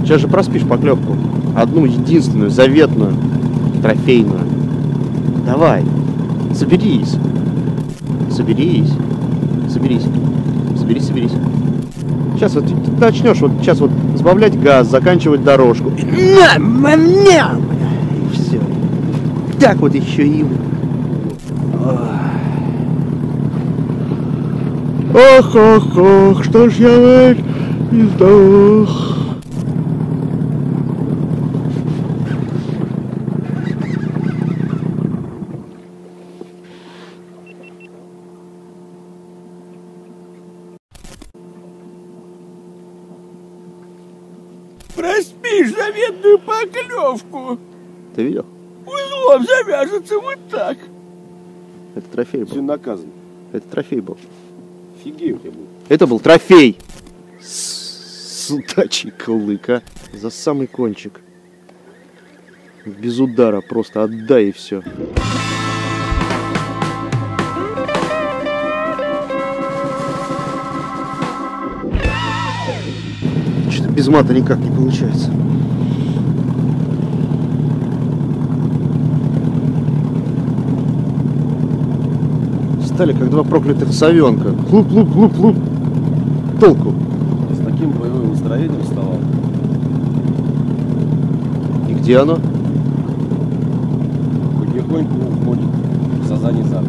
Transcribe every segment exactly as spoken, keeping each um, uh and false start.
Сейчас же проспишь поклевку. Одну единственную, заветную, трофейную. Давай, соберись. Соберись. Соберись. Соберись, соберись. Сейчас вот ты начнешь вот сейчас вот сбавлять газ, заканчивать дорожку. И все. Так вот еще и... Ох, ох, ох, что ж я не сдох. Проспишь заветную поклевку. Ты видел? Узлом завяжется вот так. Это трофей был. Все наказано. Это трофей был. Фигей у тебя был. Это был трофей. С удачей кулыка. За самый кончик. Без удара. Просто отдай и все. Что-то без мата никак не получается. Стали как два проклятых совенка. Хлуп-хлуп-хлуп-хлуп. Толку. С таким боевым настроением вставал. И где оно? Потихоньку уходит за задний зад.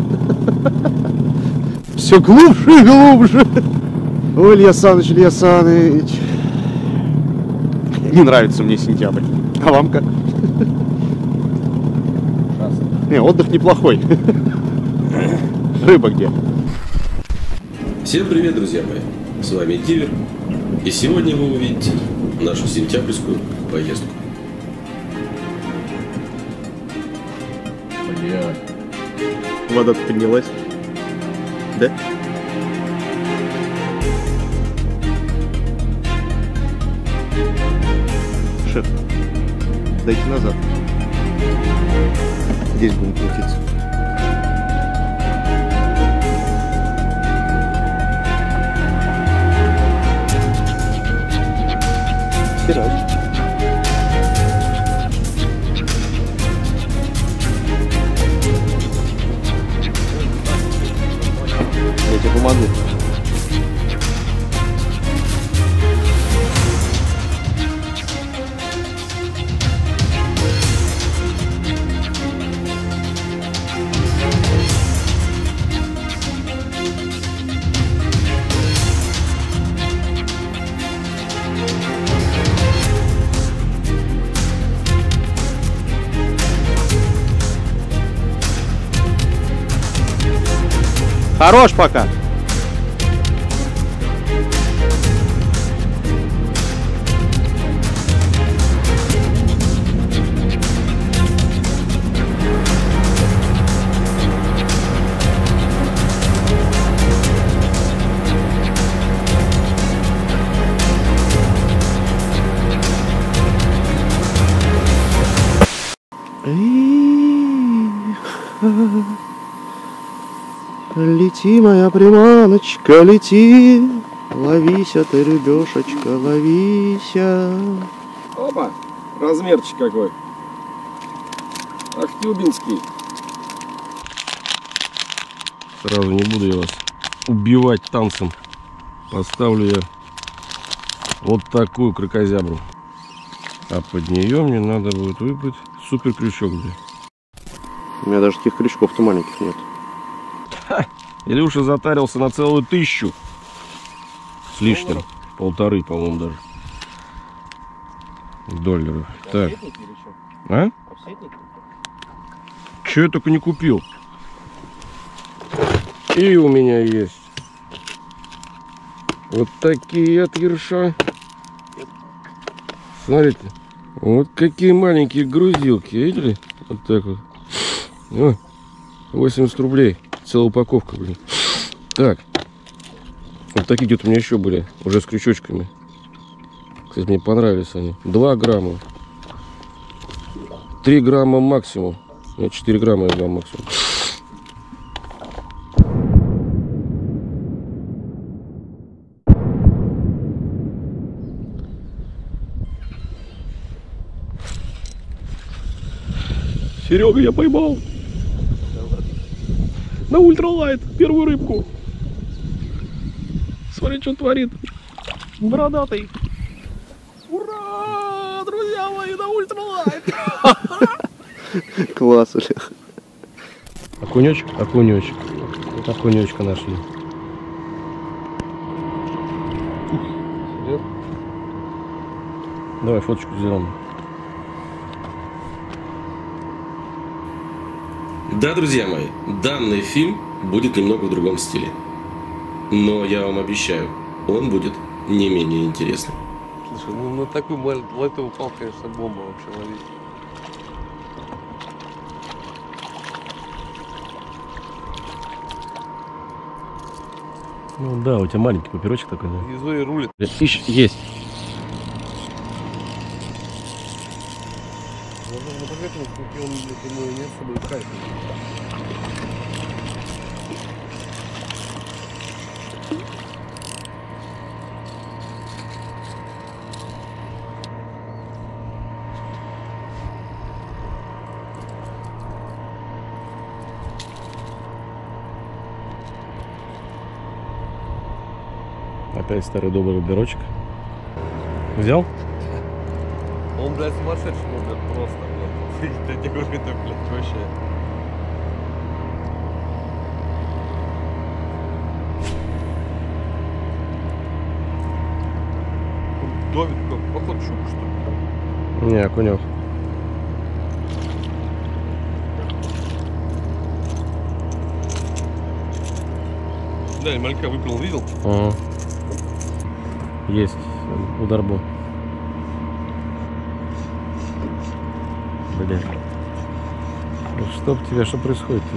Все глубже и глубже. Ой, Илья Саныч, Илья Саныч. Не нравится мне сентябрь. А вам как? Ужасно. Не, отдых неплохой. Рыба где? Всем привет, друзья мои! С вами Кивер. И сегодня вы увидите нашу сентябрьскую поездку. Бля. Вода-то поднялась. Да? Шеф, дайте назад. Здесь будем крутиться. Стирай. Я тебе помогу. Хорош пока. Лети, моя приманочка, лети, ловися ты, рыбешечка, ловися. Опа, размерчик какой. Ахтюбинский. Сразу не буду я вас убивать танцем. Поставлю я вот такую кракозябру. А под нее мне надо будет выбрать супер крючок. У меня даже таких крючков-то маленьких нет. Ха! Илюша затарился на целую тысячу. С лишним. Полторы, по-моему, даже. Долларов. Так. А? Че я только не купил. И у меня есть вот такие от ерша. Смотрите. Вот какие маленькие грузилки. Видели? Вот так вот. О, восемьдесят рублей. Целая упаковка, блин. Так. Вот такие где-то у меня еще были. Уже с крючочками. Кстати, мне понравились они. два грамма. три грамма максимум. Нет, четыре грамма я дам максимум. Серега, я поймал. На ультралайт первую рыбку. Смотри, что творит. Бородатый. Ура! Друзья мои, на ультралайт. Класс, Олег. Окунечек, окунечек. Окунечка нашли. Давай фоточку сделаем. Да, друзья мои, данный фильм будет немного в другом стиле. Но я вам обещаю, он будет не менее интересным. Слушай, ну на такой лайтовый упал, конечно, бомба вообще ловить. Ну да, у тебя маленький папирочек такой, да? И Зои рулит. Ищ, есть. Возможно, поэтому, кстати, он, блядь, ему не особо кайф. Опять старый добрый бюрочек. Взял? Он, блядь, сумасшедший, ну, блядь, просто, блядь. Я тебе говорю, это, блядь, вообще. Давид, как, походу, щука, что ли? Не, окунек. Да, и малька выпил, видел? Ага. Есть ударбо. Бля. Ну чтоб тебя, что происходит-то?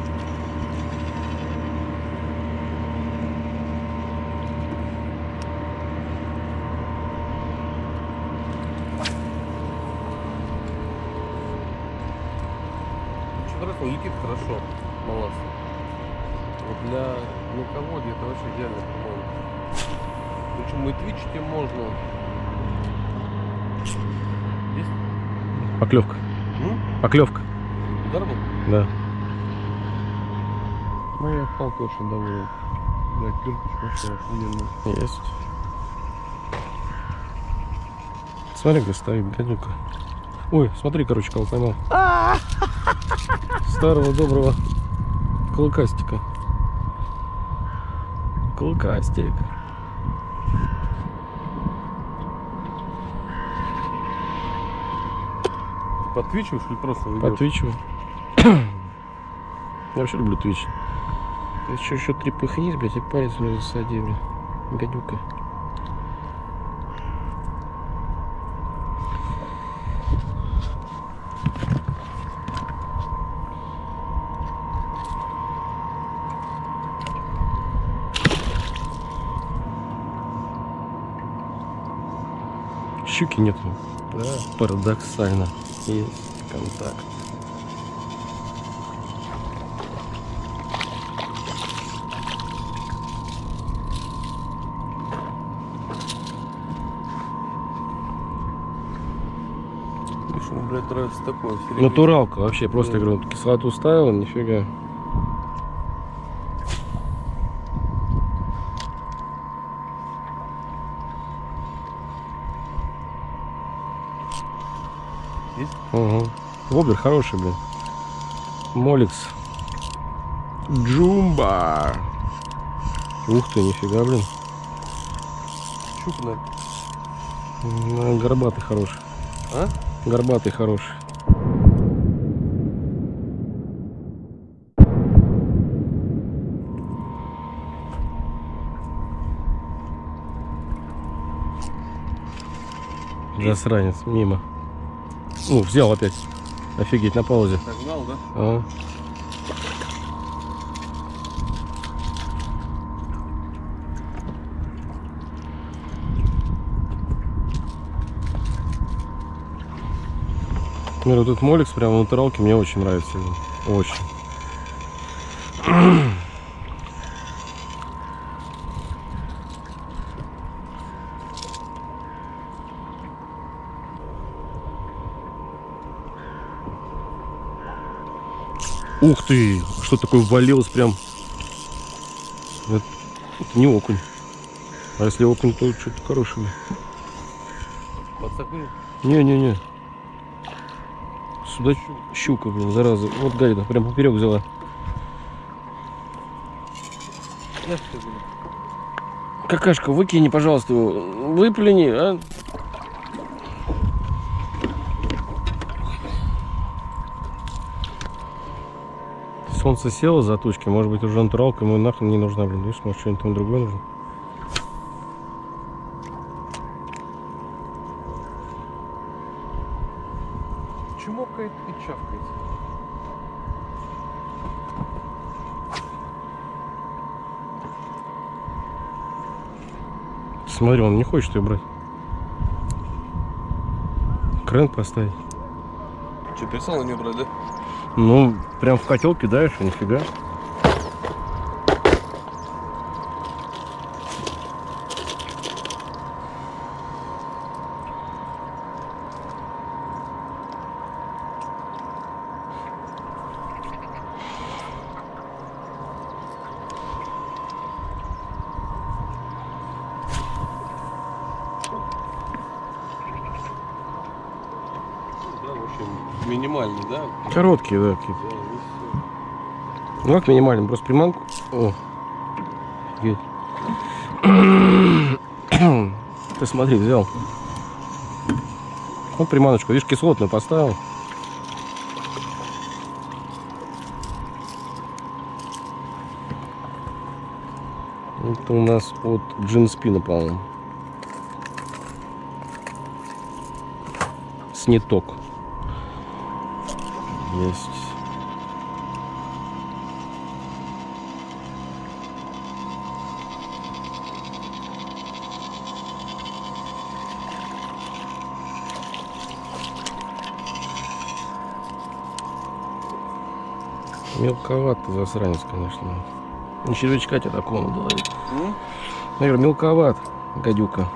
Что-то он летит хорошо, молодцы. Вот для мелководья это вообще идеально, по-моему. Причем и твичить им можно. Есть? Поклевка. М? Поклевка. Удар был? Да. Ну я палку очень доволен. Блядь, кирпич вообще охуенно. Есть. Смотри, где стоит гадюка. Ой, смотри, короче, кого поймал. Старого доброго клыкастика. Клыкастик. Подтвичиваешь или просто ведешь? Подтвичиваю. Я вообще люблю твич. Еще еще три пыхнись, блядь, и палец мне засади, блядь. Гадюка. Щуки нету. Да. Парадоксально. Есть контакт. Видишь, ему, блядь, нравится такое. Натуралка вообще. Просто, Да. я говорю, кислоту ставил, нифига. Есть? Угу. Воблер хороший, блин. Моликс. Джумба. Ух ты, нифига, блин. Щука, наверное. Ну, горбатый хороший. А? Горбатый хороший. Засранец, мимо. Ну, взял опять. Офигеть, на паузе. Догнал, да? А. Мир, вот этот моликс прямо на натуралке мне очень нравится. Очень. Ух ты! Что такое ввалилось прям? Это, это не окунь. А если окунь, то что-то хорошее. Подсокнул? Не-не-не. Сюда щука, блин, зараза. Вот гайда, прям поперек взяла. Какашка, выкини, пожалуйста, его. Выплюни, а? Солнце село за тучки, может быть, уже натуралка ему нахрен не нужна, блин. Видишь, может, что-нибудь там другое нужно. Чмокает и чавкает. Смотри, он не хочет ее брать. Крен поставить. Что, перестал на нее брать, да? Ну, прям в котел кидаешь, и нифига. Минимальный, да? Короткие, да, какие-то. Ну как минимальный, просто приманку. О. Офигеть. Ты смотри, взял. Вот приманочку, видишь, кислотную поставил. Это у нас от Джинспина, по-моему. Сниток. Есть. Мелковато засранец, конечно. Не червячка тебе такого надо ловить. Наверное, мелковат, гадюка.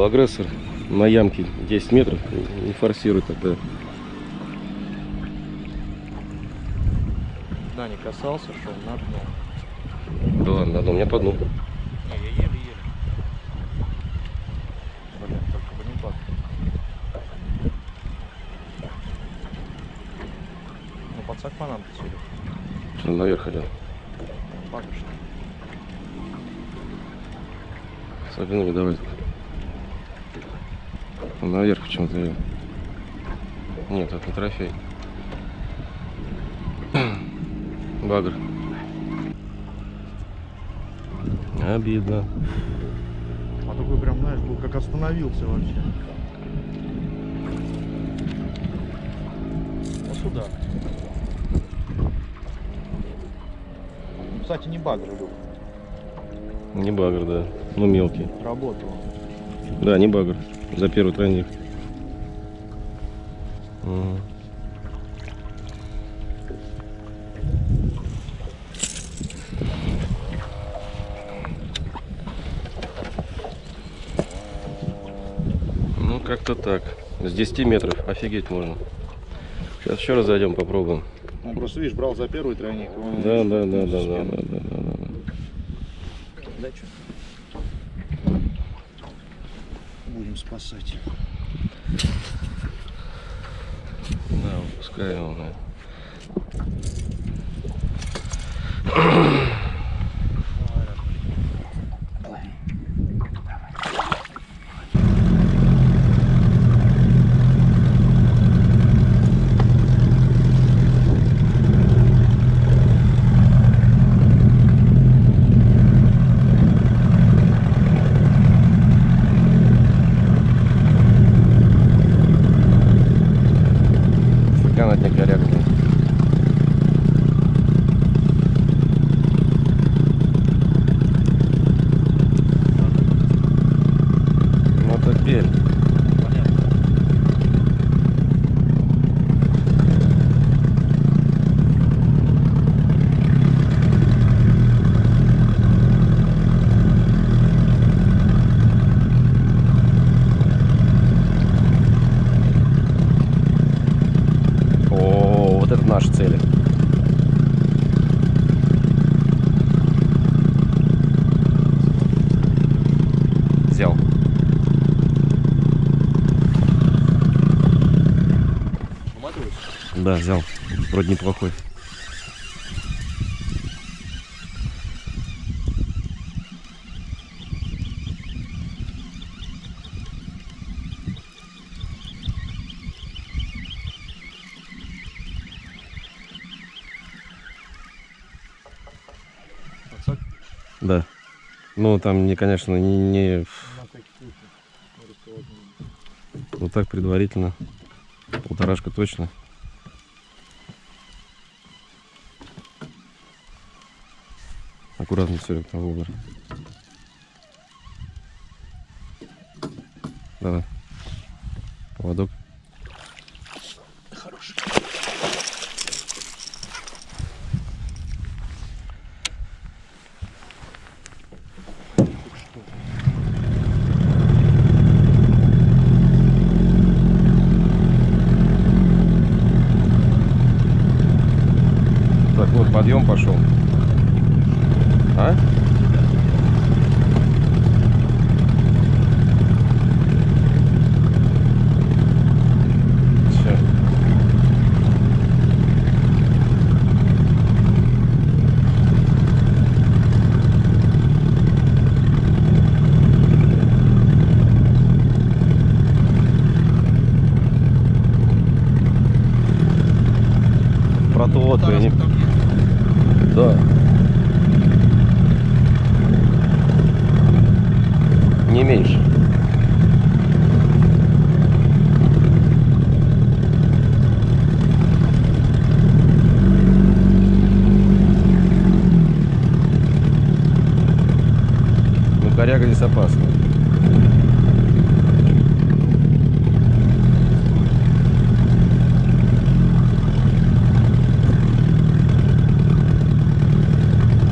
агрессор на ямке десять метров, не форсируй тогда. Да, не касался, шел на дно. Да ладно, на дно, у меня по дну. Не, я еле-еле. Блин, только бы не баг. Ну, подсак по нам посели. Что, наверх хотел? Баг, что ли? Согнули, давай. Наверх почему-то. Нет, это не трофей. Багр. Обидно. А такой прям, знаешь, был как остановился вообще. Ну сюда. Кстати, не багр был. Не багр, да. Ну мелкий. Работал. Да, не багр. За первый тройник. Угу. Ну, как-то так. С десяти метров. Офигеть можно. Сейчас еще раз зайдем, попробуем. Он просто, видишь, брал за первый тройник. Да, да, да, да, да, да, да, да, да. Да, что? Будем спасать. Да, выпускаем его. Канатник коряга. Мотопель. О, вот это наши цели. Взял. Да, взял. Вроде неплохой. Подсак? Да. Ну, там, не, конечно, не, не... Вот так предварительно. Полторашка точно. Аккуратно все, там вовремя. Давай. Поводок. Хороший. Так, вот подъем пошел. А? Все. Протоотве не... Да. Не меньше. Ну, коряга здесь опасна.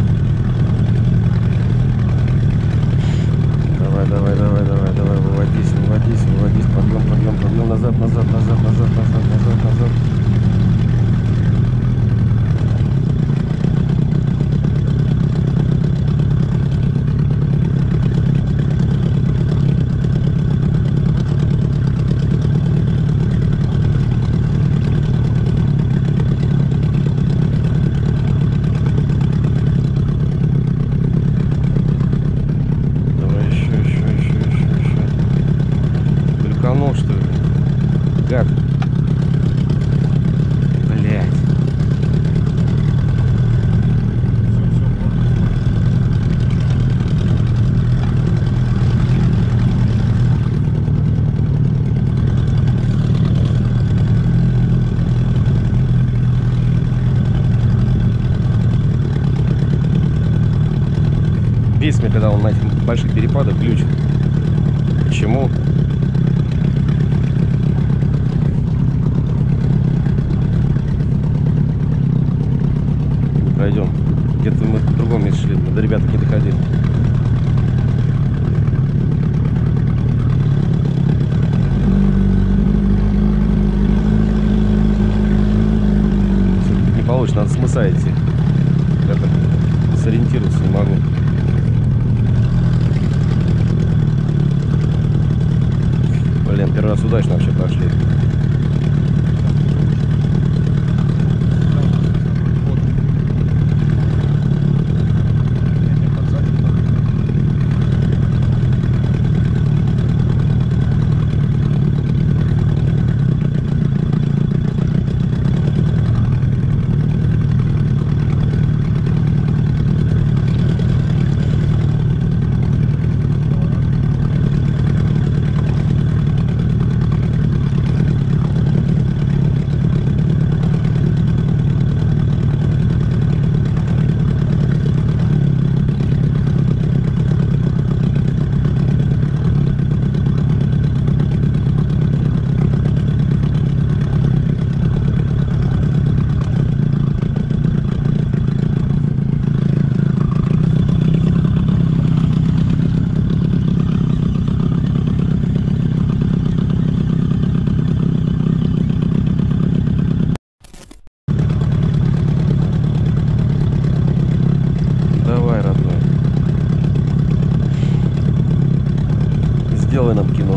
Давай, давай, давай, давай, давай, выводись. мне, когда он на этих больших перепадах глючит. Почему? Не пройдем. Где-то мы в другом месте шли, до ребяток не доходили. Не получится, надо с мыса идти. Это сориентироваться не могу. Блин, первый раз удачно вообще пошли. Сделай нам кино.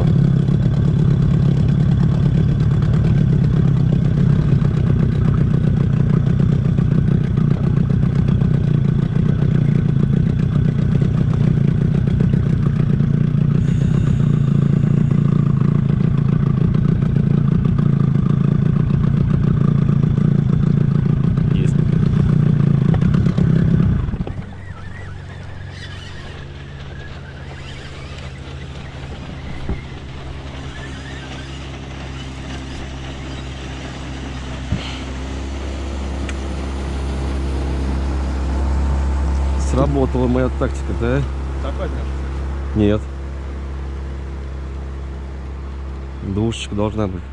Сработала моя тактика, да? Нет. Двушечка должна быть.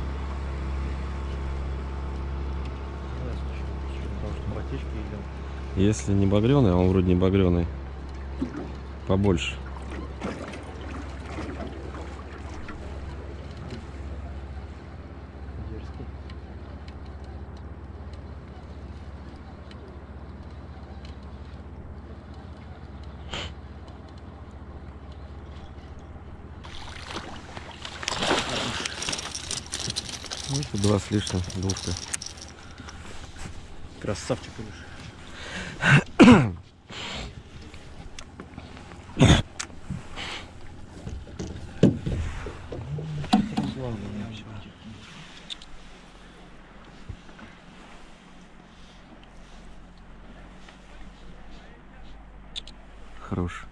Если не багреный, а он вроде не багреный, побольше. Два с лишним, двушка. Красавчик, Хорош.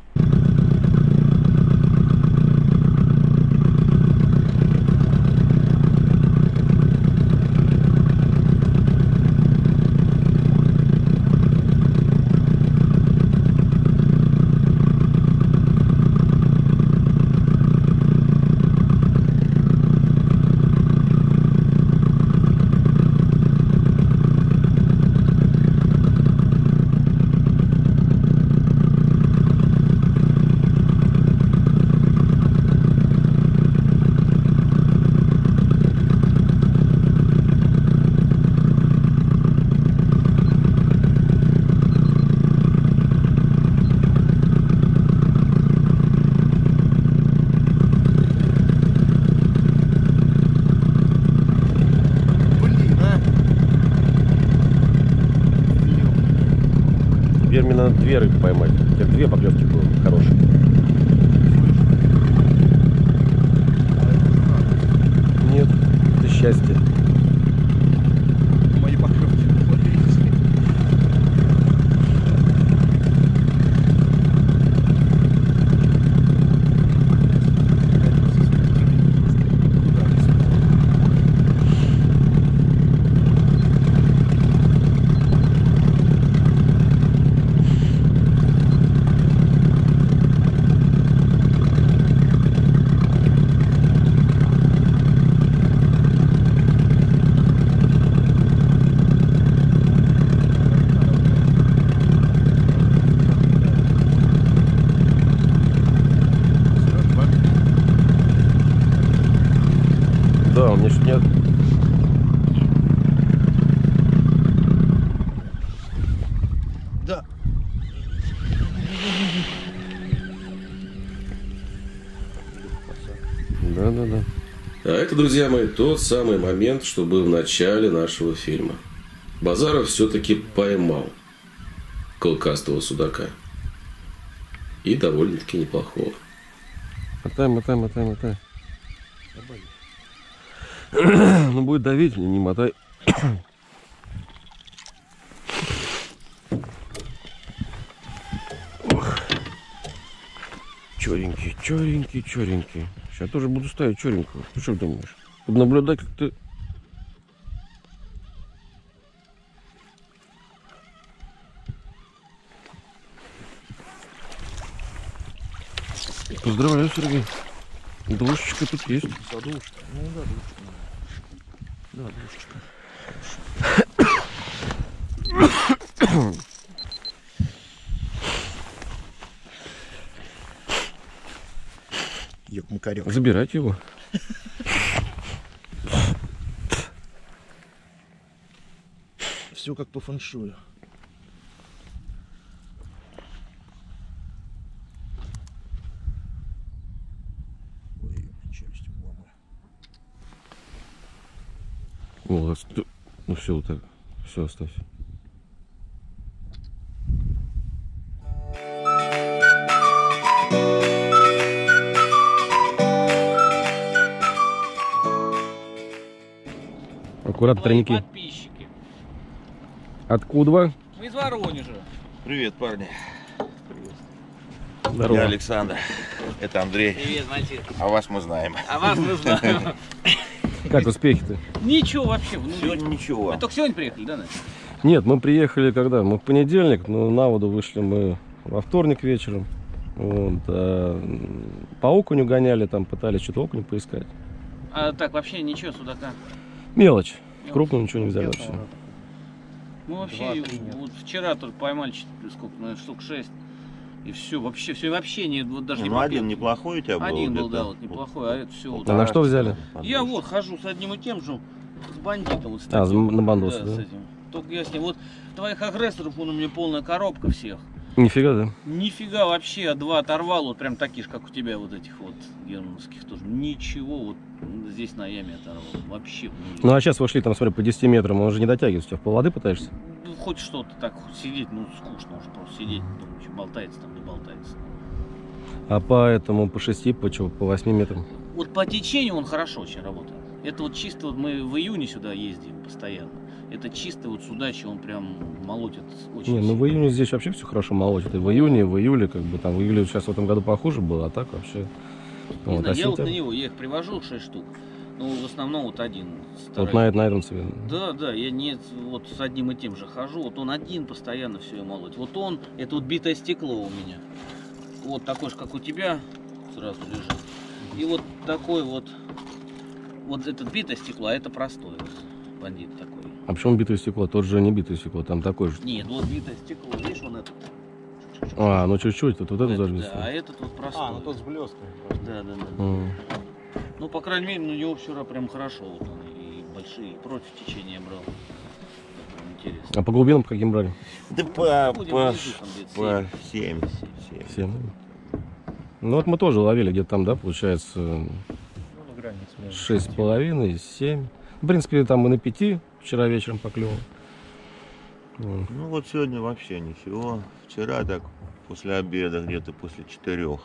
Теперь мне надо две рыбы поймать. У тебя две поклевки было хорошие. Нет, это счастье. мои поклевки. Да. Да-да-да. А это, друзья мои, тот самый момент, что был в начале нашего фильма. Базаров все-таки поймал клыкастого судака. И довольно-таки неплохого. Мотай, мотай, мотай, мотай. Ну будет давить, не мотай. Черенький, черенький, черенький. Сейчас тоже буду ставить черенького. Ты что думаешь? Буду наблюдать, как ты... Поздравляю, Сергей. Двушечка тут есть. За двушечка. Ну да, двушечка. Да, двушечка. Ёк, макарёк. Забирайте его. Все как по фэншую. Ой, челюсть ломаю. О, сто- ну все, вот так. Все, оставь. Аккуратно, Мои тройники. подписчики. Откуда? Мы из Воронежа. Привет, парни. Здорово. Я Александр. Это Андрей. Привет, Матир. А вас мы знаем. А вас мы знаем. Как успехи-то? Ничего вообще. Ну, Сегодня ничего. Вы только сегодня приехали, да, Настя? Нет, мы приехали когда? Мы в понедельник, но на воду вышли мы во вторник вечером. Вот, а по окуню гоняли, там пытались что-то окуню поискать. А так вообще ничего, судака. Мелочь. Крупно ничего не взяли вообще. Мы вообще вот вчера только поймали чет- сколько, наверное, штук шесть. И все, вообще, все вообще не, вот даже не Ну, попил. один неплохой у тебя был. Один был, где-то. да, вот неплохой, а это все вот. А на что взяли? Я вот хожу с одним и тем же, с бандитом. Вот, с А, таким. на бандоса, Да, да? с этим. Только я с ним. Вот твоих агрессоров, он у меня полная коробка всех. Нифига, да? Нифига вообще, два оторвал, вот прям такие же, как у тебя, вот этих вот германских тоже. Ничего, вот здесь на яме оторвал. Вообще. Ну а сейчас вышли там, смотри, по десяти метрам, он же не дотягивается. В пол воды пытаешься? Ну, хоть что-то так, хоть сидеть, ну, скучно уже просто сидеть. Думаю, что болтается там, не болтается. А по этому, по шести, по чего, по восьми метрам? Вот по течению он хорошо очень работает. Это вот чисто, вот мы в июне сюда ездим постоянно. Это чисто вот судачий, он прям молотит очень Не, ну сильно. в июне здесь вообще все хорошо молотит. И в июне, и в июле, как бы там, в июле сейчас в этом году похуже было, а так вообще. Не Вот, знаю, а я вот на сентябрь- него, я их привожу шесть штук. Ну, в основном вот один. Вот стараюсь. на, на этом цвете. Да, да, я не вот с одним и тем же хожу. Вот он один постоянно все молоть. Вот он, это вот битое стекло у меня. Вот такой же, как у тебя, сразу лежит. И вот такой вот, вот этот битое стекло, а это простое. Бандит такой. А почему битое стекло? Тот же не битое стекло, там такое же. Нет, вот битое стекло, видишь, он этот. А, ну чуть-чуть, вот, вот это Этот, даже да, битое. а этот вот простой. А, ну тот с блесткой. Да, да, да. М. Ну, по крайней мере, у него вчера прям хорошо. Вот он и большие, и против течения брал. Прям интересно. А по глубинам по каким брали? Да по, Будем по, внизу там где-то по семь. семь. Семь. Ну вот мы тоже ловили где-то там, да, получается, Ну, на границе между шесть с шестью. половиной, семь. В принципе, там и на пяти вчера вечером поклевал. Вот. Ну вот сегодня вообще ничего. Вчера так после обеда, где-то после четырех.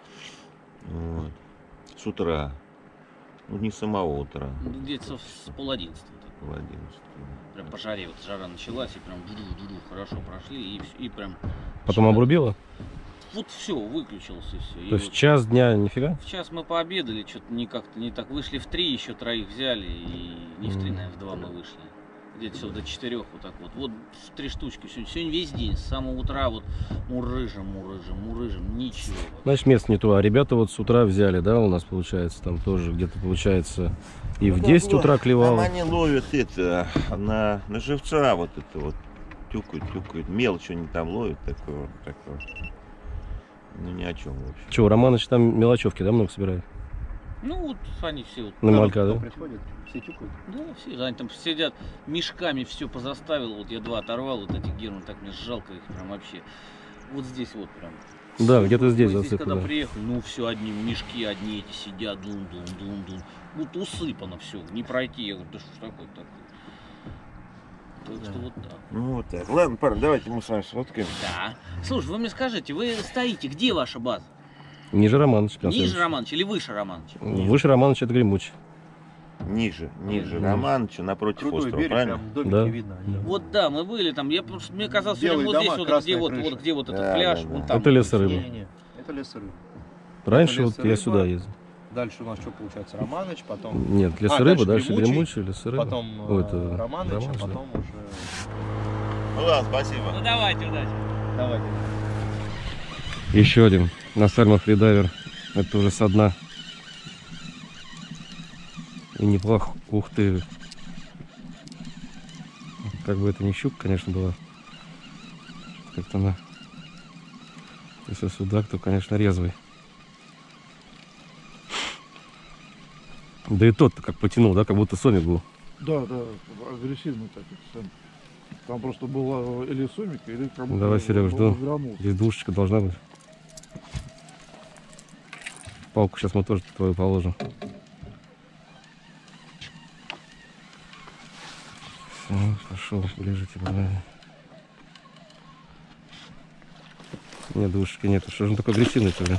Вот. С утра. Ну не с самого утра. Ну, где-то с пол одиннадцатого. так. Пол одиннадцатого. Прям по жаре, вот жара началась, и прям ду-ду-ду-ду, хорошо прошли, и, вс- и прям... Потом Чё-то- обрубило? Вот все, выключилось и все. То есть час дня нифига? В час мы пообедали, что-то не как-то не так. Вышли в три, еще троих взяли, и не в три, Мгм. наверное, в два мы вышли. Где-то все до четырех вот так вот. Вот три штучки сегодня. Сегодня весь день, с самого утра вот мурыжим, мурыжим, мурыжим, ничего. Значит, место не то. А ребята вот с утра взяли, да, у нас получается, там тоже где-то получается и в Ну, десять там, утра Там клевало. они ловят это, на, на живца вот это вот. Тюкают, тюкают. Мелочь они там ловят такое, такое. Ну ни о чем вообще. Че, у Романыч там мелочевки, да, много собирает? Ну вот они все вот. На малька, да? Приходят, все тюкают. Да, все, они там сидят, мешками все позаставил. Вот я два оторвал, вот этих герман, так мне жалко их прям вообще. Вот здесь вот прям. Да, где-то здесь Вот засыпано. когда приехал, ну все, одни мешки, одни эти сидят, дун-дун-дун-дун. Вот усыпано все, не пройти. Я говорю, да что ж такое такое? Так что вот так. Ну вот так. Ладно, парни, давайте мы с вами сфоткаем. Да. Слушай, вы мне скажите, вы стоите, где ваша база? Ниже Романовича. Ниже Романовича или выше Романовича? Выше Романовича это Гремучий. Ниже, ниже. Ниже. Романовича, напротив Крутой острова, берег, правильно? прям домики Да. видно. они. Вот да, мы были там. Я просто мне казалось, что Белые вот дома, здесь вот, красная где вот, крыша. вот где вот этот Да, пляж, да, вон да. там. Это лес и рыба. Не-не-не, это лес и рыба. Раньше Это вот лес и я рыба. сюда ездил. Дальше у нас что получается? Романыч, потом... Нет, лес А, и рыба, дальше дальше Гремучий, Гремучий, лес и рыба. Потом Ой, э, это Романыч, а Романович, да. потом уже... Ну ладно, спасибо. Ну давайте, удачи. Давайте. Еще один на сальмах фридайвер. Это уже со дна. И неплохо. Ух ты. Как бы это не щука, конечно, была. Как-то она... Если судак, то, конечно, резвый. Да и тот-то как потянул, да, как будто сомик был. Да, да, агрессивный так. Сам. Там просто было или сомик, или как будто... Давай, Серег, жду. гранул. Здесь двушечка должна быть. Палку сейчас мы тоже твою положим. Все, пошел, ближе тебе. Нет, двушечки нету. Что же он такой агрессивный-то, блин?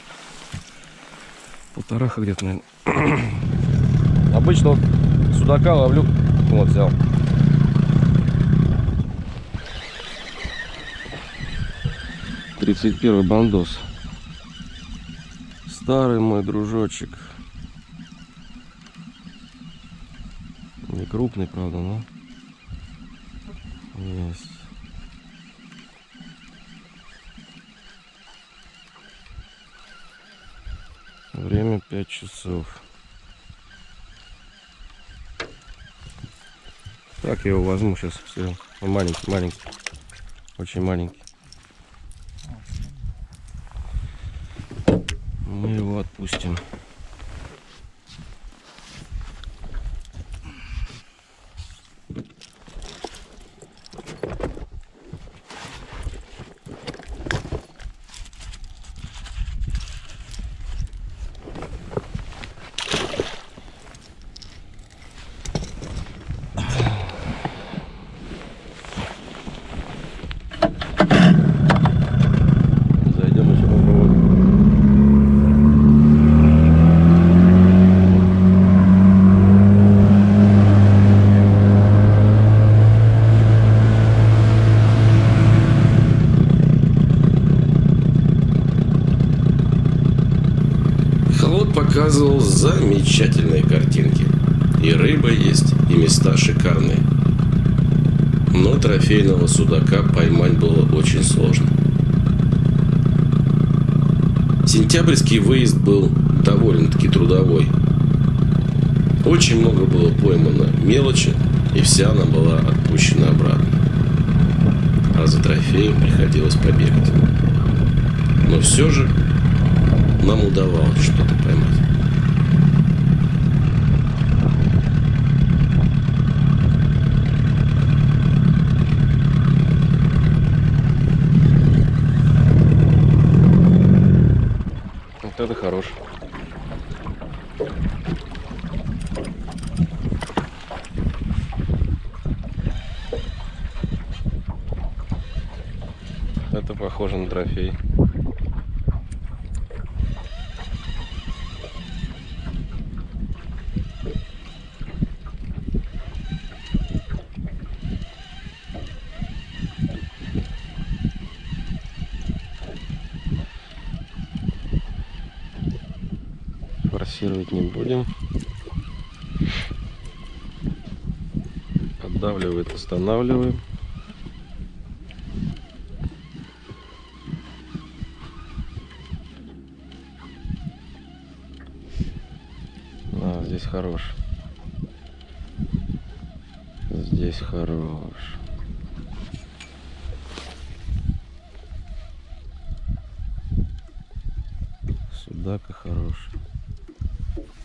Полтораха где-то, наверное. Обычно вот судака ловлю. Вот, взял. тридцать первый бандос. Старый мой дружочек. Не крупный, правда, но есть. Время пять часов. Так, я его возьму сейчас. Все. Он маленький, маленький. Очень маленький. Мы его отпустим. Зайдем еще попробуем. Холод показывал замечательные картинки. И рыба есть, и места шикарные. Но трофейного судака поймать было очень сложно. Сентябрьский выезд был довольно-таки трудовой. Очень много было поймано мелочи, и вся она была отпущена обратно. А за трофеем приходилось побегать. Но все же нам удавалось что-то поймать. Вот это хорош. Это похоже на трофей. Форсировать не будем. Поддавливает, останавливаем. А, здесь хорош. Здесь хорош. Судака хорош.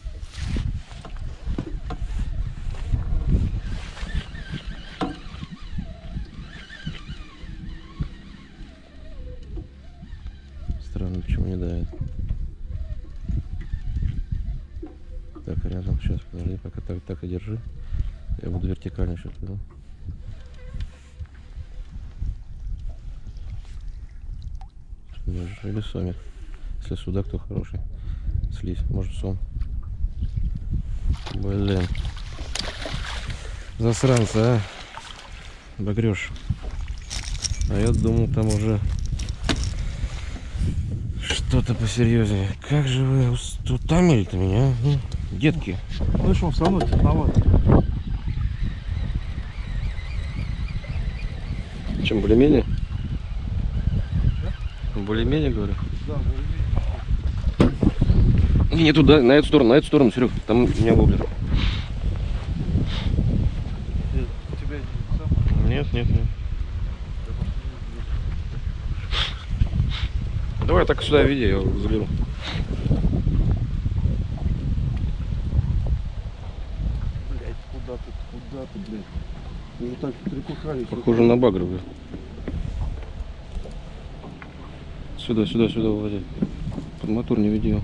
странно, почему не давит. Так, рядом, сейчас, подожди, пока так, так и держи. Я буду вертикально сейчас, да? Или сомик. Если судак, то хороший. Слизь, может сом. Блин. Засранца, а? Багрёж. А я думал, там уже что-то посерьезнее. Как же вы утомили-то меня, а? Детки. Ну что, все равно темновато. Чем более-менее? Более-менее, говорю? Да, более-менее. Не, не туда, на эту сторону, на эту сторону, Серег, там у меня воблер. Тебя не сам? Нет, нет, нет. Давай так сюда веди, я взгляну. Блять, куда ты, куда ты, блядь? Уже так перекухались. Похоже на багр, блядь. Сюда, сюда, сюда уводи. Под мотор не веди его.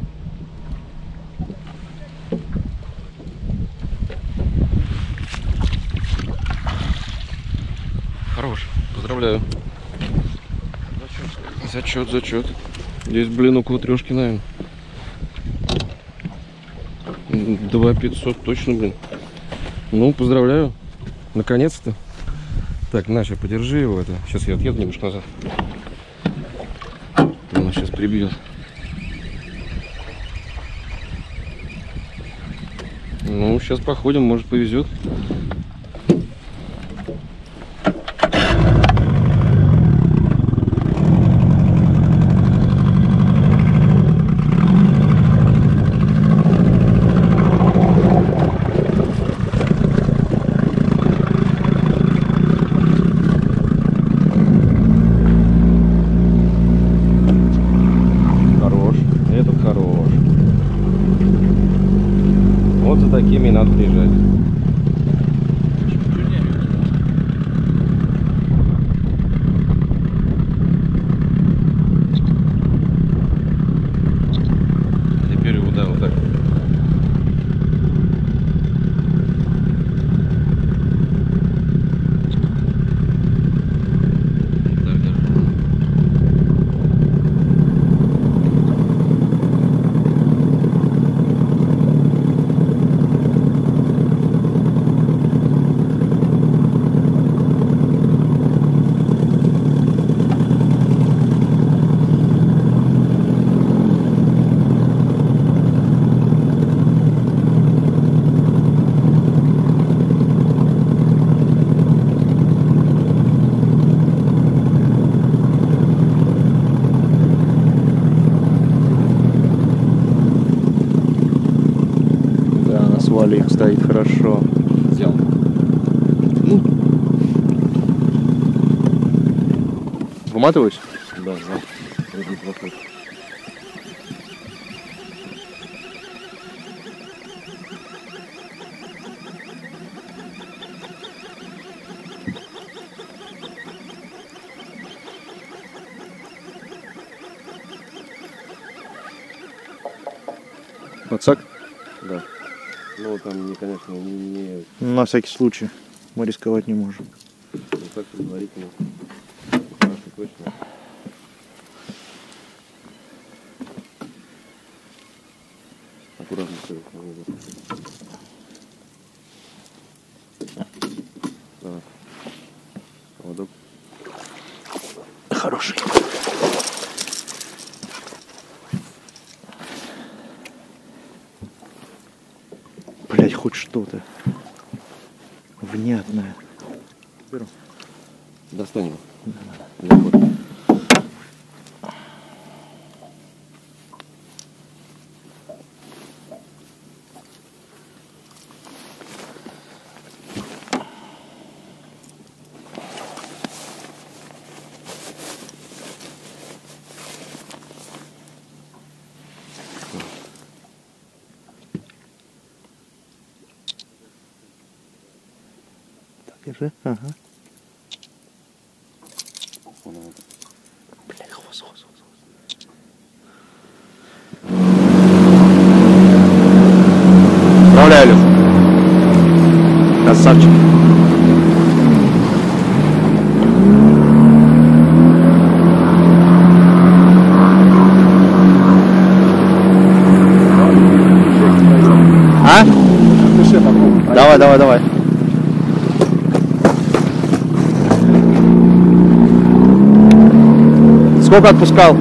Хорош, поздравляю. Зачет, зачет. Здесь, блин, около трешки, наверное. Два пятьсот точно, блин. Ну, поздравляю. Наконец-то. Так, Наша, подержи его. Это. Сейчас я отъеду немножко назад. Она сейчас прибьет. Ну, сейчас походим, может повезет. Вот за такими надо приезжать. Теперь его, да, вот так. Валик стоит хорошо. Взял. Ну. Выматываюсь? Да, да. Подсак? Да. Ну, там, не, конечно, не, не... На всякий случай. Мы рисковать не можем. Вот так предварительно. Хорошо, точно. Аккуратно все. Давай. Поводок. Хороший. Блять, хоть что-то внятное. Беру. Достань его. Да. Держи, ага. Бля, хвост, хвост, хвост. Красавчик. А? Давай, давай, давай. Сколько отпускал?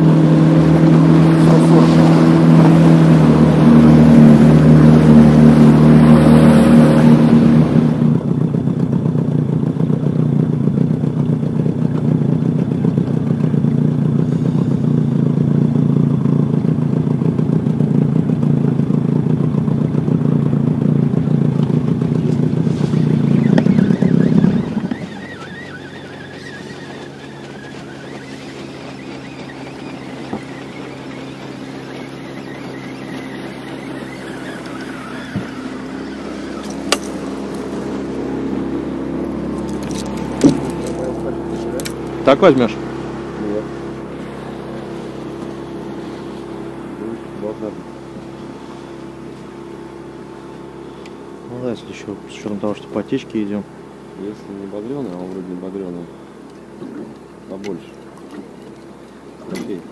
Так возьмешь? Нет. Должна быть. Ну да, если еще с учетом того, что по течке идем. Если не багреный, а он вроде не багреный, побольше. Окей.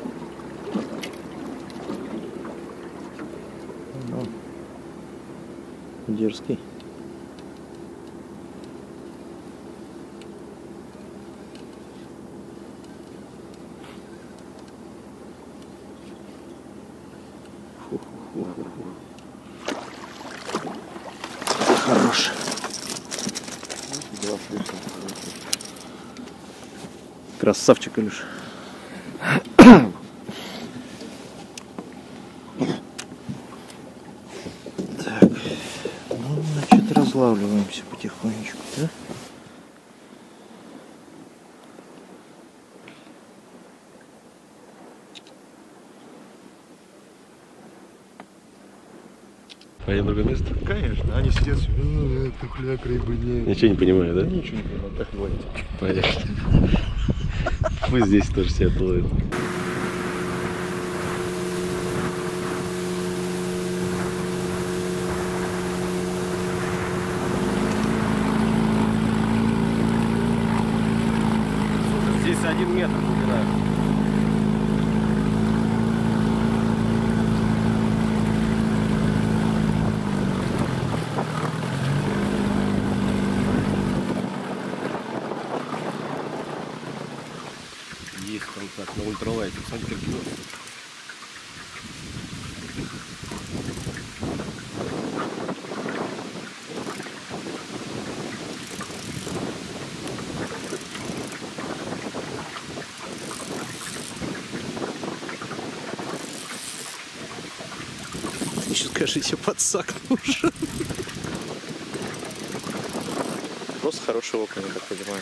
Ну, дерзкий. Хорош. Красавчик, Илюш. Так, ну, значит, разлавливаемся потихонечку, да? Пойдем в другое место? Конечно, они сидят, ну, это хляк, рыбы нет. Ничего не понимаю, да? Ничего не понимаю, так говорите. Понятно. Мы здесь тоже себя плывет. Здесь один метр глубина. Есть там так, на ультралайте. Смотри, как гнется. Еще скажите, подсак нужен. Просто хороший окна, я так понимаю.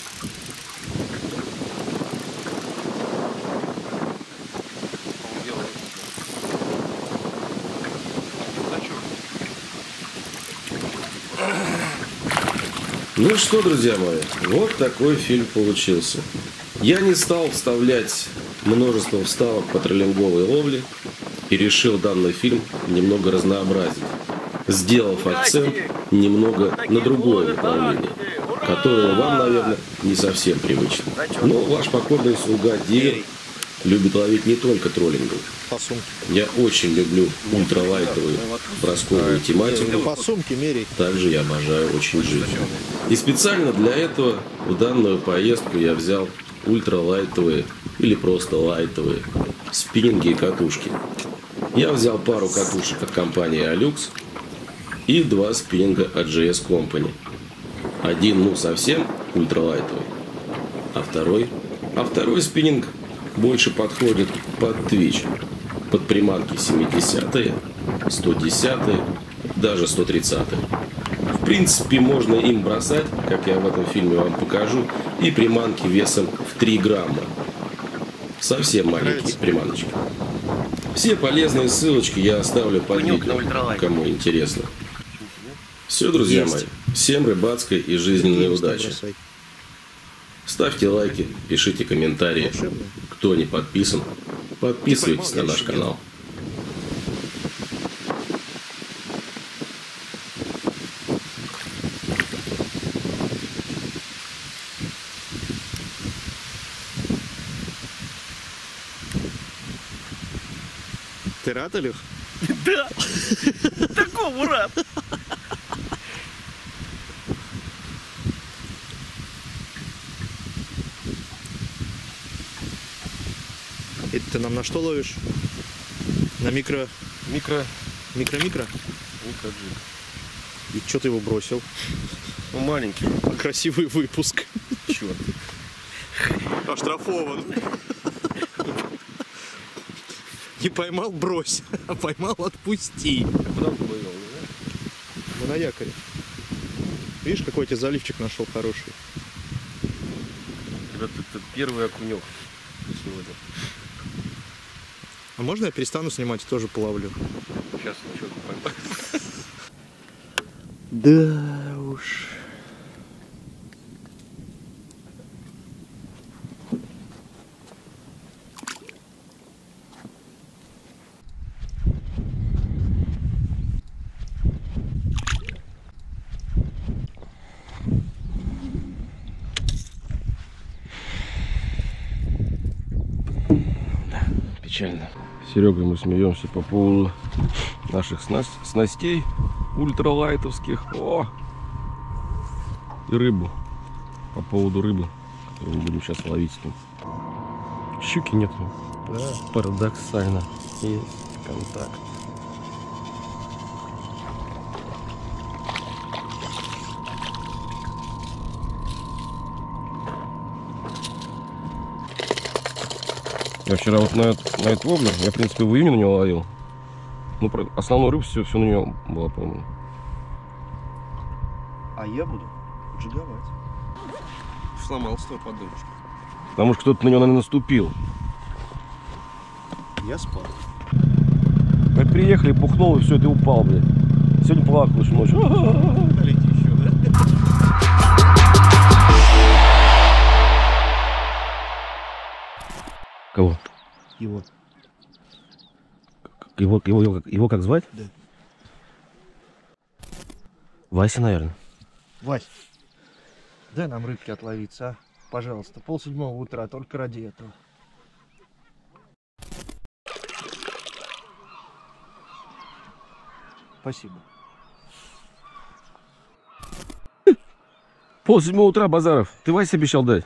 Ну что, друзья мои, вот такой фильм получился. Я не стал вставлять множество вставок по троллинговой ловле и решил данный фильм немного разнообразить, сделав акцент немного на другое направление, которое вам, наверное, не совсем привычно. Но ваш покорный слуга Дилер любит ловить не только троллингом. Я очень люблю ультралайтовую бросковую тематику. По сумке мерей. Также я обожаю очень жизнь. И специально для этого в данную поездку я взял ультралайтовые или просто лайтовые спиннинги и катушки. Я взял пару катушек от компании Alux и два спиннинга от джей эс Company. Один, ну, совсем ультралайтовый, а второй, а второй спиннинг больше подходит под Twitch, под приманки семидесятые, сто десятые, даже сто тридцатые. В принципе, можно им бросать, как я в этом фильме вам покажу, и приманки весом в три грамма. Совсем маленькие приманочки. Все полезные ссылочки я оставлю под видео, кому интересно. Все, друзья Есть. мои, всем рыбацкой и жизненной Есть удачи. Ставьте лайки, пишите комментарии. Кто не подписан, подписывайтесь на наш канал. Ты рад, Илюх? Да! Такому рад! Это ты нам на что ловишь? На микро... Микро... Микро-микро? Микроджиг. И что ты его бросил? Ну, маленький. А красивый выпуск. Черт. Оштрафован. Не поймал — брось, а поймал — отпусти. А куда он плывел, не знаешь? Мы на якоре. Видишь, какой я тебе заливчик нашел хороший. Ребята, это первый окунек сегодня. А можно я перестану снимать и тоже половлю? Сейчас ничего не поймаю. Да уж. Печально. С Серегой мы смеемся по поводу наших снаст... снастей ультралайтовских. О! И рыбу. По поводу рыбы, которую мы будем сейчас ловить с ним. Щуки нет. Да, парадоксально. Есть контакт. Я вчера вот на, этот- на этот воблер, я в принципе в июне на него ловил. Ну, про- основную рыбу все, все на него было, по-моему. А я буду джиговать. Сломался твой поддончик. Потому что кто-то на него, наверное, наступил. Я спал. Мы приехали, бухнул и все, ты упал, блядь. Сегодня плакал еще ночью. Налейте еще, да? Кого? Его. Его, его, его, его как звать? Да. Вася, наверное. Вась, дай нам рыбки отловиться, а? Пожалуйста. Пол седьмого утра, только ради этого. Спасибо. Пол седьмого утра, Базаров. Ты Васе обещал дать?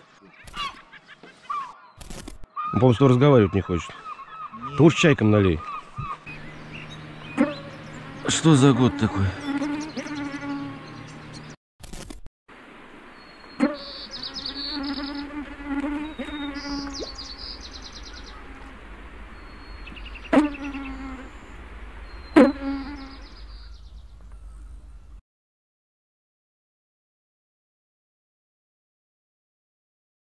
Он, по-моему, что разговаривать не хочет. Ты уж чайком налей. Что за год такой?